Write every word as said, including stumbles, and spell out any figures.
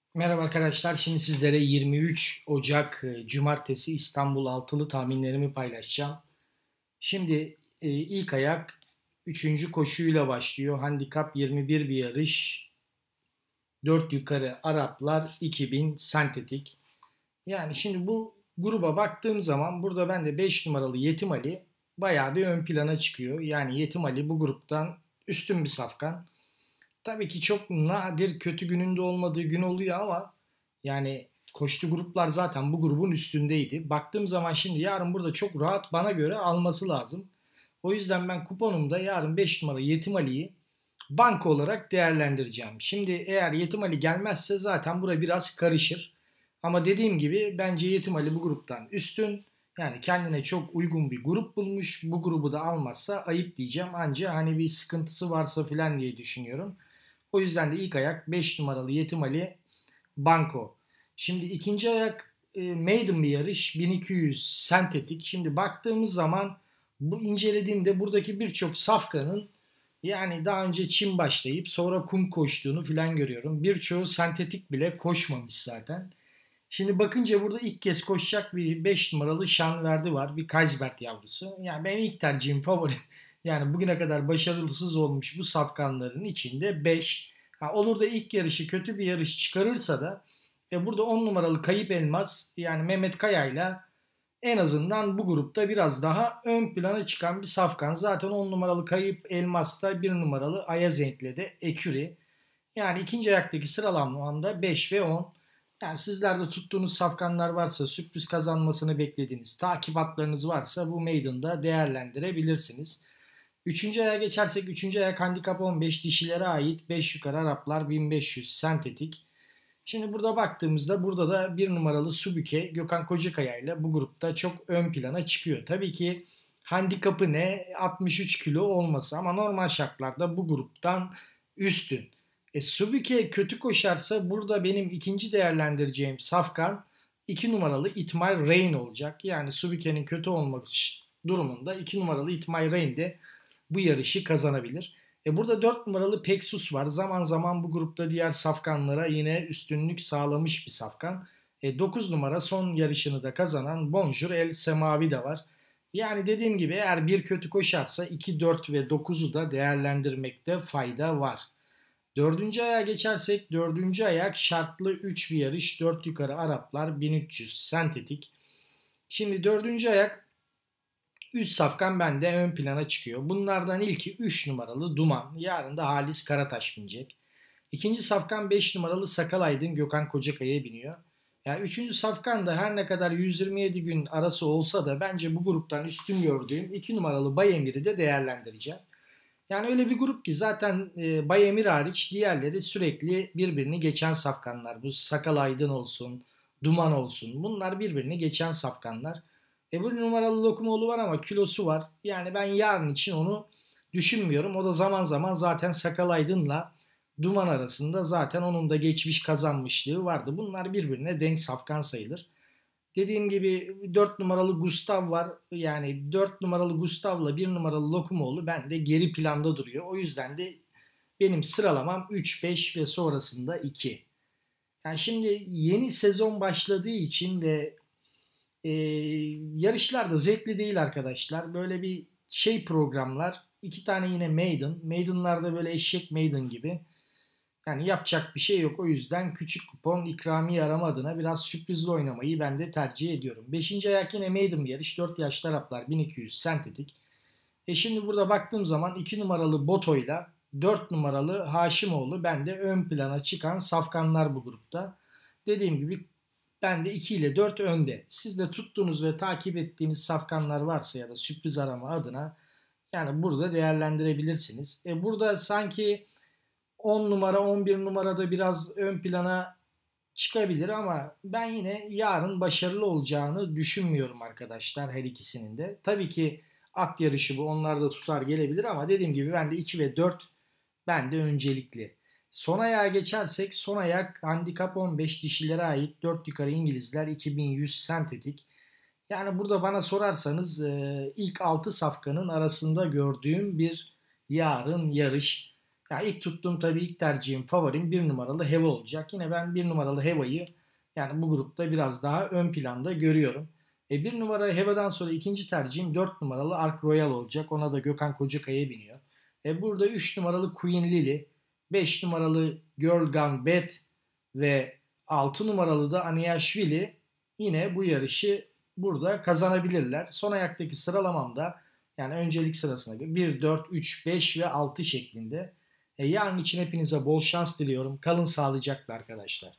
Merhaba arkadaşlar. Şimdi sizlere yirmi üç Ocak e, Cumartesi İstanbul altılı tahminlerimi paylaşacağım. Şimdi e, ilk ayak üçüncü koşuyla başlıyor. Handikap yirmi bir bir yarış. Dört yukarı Araplar iki bin sentetik. Yani şimdi bu gruba baktığım zaman burada ben de beş numaralı Yetim Ali bayağı bir ön plana çıkıyor. Yani Yetim Ali bu gruptan üstün bir safkan. Tabii ki çok nadir kötü gününde olmadığı gün oluyor ama yani koştu gruplar zaten bu grubun üstündeydi. Baktığım zaman şimdi yarın burada çok rahat bana göre alması lazım. O yüzden ben kuponumda yarın beş numara Yetim Ali'yi banko olarak değerlendireceğim. Şimdi eğer Yetim Ali gelmezse zaten bura biraz karışır. Ama dediğim gibi bence Yetim Ali bu gruptan üstün. Yani kendine çok uygun bir grup bulmuş. Bu grubu da almazsa ayıp diyeceğim. Anca hani bir sıkıntısı varsa filan diye düşünüyorum. O yüzden de ilk ayak beş numaralı Yetim Ali banko. Şimdi ikinci ayak e, maiden bir yarış bin iki yüz sentetik. Şimdi baktığımız zaman bu incelediğimde buradaki birçok safkanın yani daha önce çim başlayıp sonra kum koştuğunu filan görüyorum. Birçoğu sentetik bile koşmamış zaten. Şimdi bakınca burada ilk kez koşacak bir beş numaralı Şanverdi var. Bir Kaisbert yavrusu. Yani benim ilk tercihim favori. Yani bugüne kadar başarısız olmuş bu safkanların içinde beş. Ha, olur da ilk yarışı kötü bir yarış çıkarırsa da e, burada on numaralı Kayıp Elmas yani Mehmet Kaya'yla en azından bu grupta biraz daha ön plana çıkan bir safkan. Zaten on numaralı Kayıp Elmas da bir numaralı Ayazenk'le de eküri. Yani ikinci ayaktaki sıralamamda beş ve on. Yani sizlerde tuttuğunuz safkanlar varsa, sürpriz kazanmasını beklediğiniz takip hatlarınız varsa bu maiden'da değerlendirebilirsiniz. Üçüncü aya geçersek üçüncü ayak handikap on beş dişilere ait beş yukarı Araplar bin beş yüz sentetik. Şimdi burada baktığımızda burada da bir numaralı Subuke Gökhan Kocakaya ile bu grupta çok ön plana çıkıyor. Tabii ki handikapı ne? altmış üç kilo olması ama normal şartlarda bu gruptan üstün. E, Subuke kötü koşarsa burada benim ikinci değerlendireceğim safkan iki numaralı Itmay Rain olacak. Yani Subuke'nin kötü olmak durumunda iki numaralı Itmay Rain de bu yarışı kazanabilir. E burada dört numaralı Peksus var. Zaman zaman bu grupta diğer safkanlara yine üstünlük sağlamış bir safkan. E dokuz numara son yarışını da kazanan Bonjour El Semavi de var. Yani dediğim gibi eğer bir kötü koşarsa iki, dört ve dokuzu da değerlendirmekte fayda var. Dördüncü ayağa geçersek dördüncü ayak şartlı üç bir yarış. Dört yukarı Araplar bin üç yüz sentetik. Şimdi dördüncü ayak üç safkan bende ön plana çıkıyor. Bunlardan ilki üç numaralı Duman. Yarın da Halis Karataş binecek. İkinci safkan beş numaralı Sakal Aydın Gökhan Kocakaya'ya biniyor. Yani üçüncü safkan da her ne kadar yüz yirmi yedi gün arası olsa da bence bu gruptan üstün gördüğüm iki numaralı Bayemir'i de değerlendireceğim. Yani öyle bir grup ki zaten e, Bayemir hariç diğerleri sürekli birbirini geçen safkanlar. Bu Sakal Aydın olsun, Duman olsun. Bunlar birbirini geçen safkanlar. E bu numaralı Lokumoğlu var ama kilosu var. Yani ben yarın için onu düşünmüyorum. O da zaman zaman zaten Sakal Aydın'la Duman arasında zaten onun da geçmiş kazanmışlığı vardı. Bunlar birbirine denk safkan sayılır. Dediğim gibi dört numaralı Gustav var. Yani dört numaralı Gustav'la bir numaralı Lokumoğlu bende geri planda duruyor. O yüzden de benim sıralamam üç, beş ve sonrasında iki. Yani şimdi yeni sezon başladığı için ve e, yarışlar da zevkli değil arkadaşlar. Böyle bir şey programlar. İki tane yine maiden. Maiden'lar da böyle eşek maiden gibi. Yani yapacak bir şey yok. O yüzden küçük kupon ikramiye arama adına biraz sürprizli oynamayı ben de tercih ediyorum. Beşinci ayak yine maiden bir yarış. dört yaşlı Araplar bin iki yüz sentetik. E şimdi burada baktığım zaman iki numaralı Boto'yla dört numaralı Haşimoğlu bende ön plana çıkan safkanlar bu grupta. Dediğim gibi ben de iki ile dört önde. Siz de tuttuğunuz ve takip ettiğiniz safkanlar varsa ya da sürpriz arama adına yani burada değerlendirebilirsiniz. E burada sanki on numara on bir numarada biraz ön plana çıkabilir ama ben yine yarın başarılı olacağını düşünmüyorum arkadaşlar her ikisinin de. Tabii ki at yarışı bu onlar da tutar gelebilir ama dediğim gibi ben de iki ve dört ben de öncelikli. Son ayağa geçersek son ayak handikap on beş dişilere ait dört yukarı İngilizler iki bin yüz sentetik. Yani burada bana sorarsanız e, ilk altı safkanın arasında gördüğüm bir yarın yarış. Ya ilk tuttuğum tabii ilk tercihim, favorim bir numaralı Heva olacak. Yine ben bir numaralı Heva'yı yani bu grupta biraz daha ön planda görüyorum. E bir numara Heva'dan sonra ikinci tercihim dört numaralı Ark Royal olacak. Ona da Gökhan Kocakaya biniyor. E burada üç numaralı Queen Lily, beş numaralı Girl Gone Bad ve altı numaralı da Aniashvili yine bu yarışı burada kazanabilirler. Son ayaktaki sıralamamda yani öncelik sırasına göre bir, dört, üç, beş ve altı şeklinde. E, yarın için hepinize bol şans diliyorum. Kalın sağlıcakla arkadaşlar.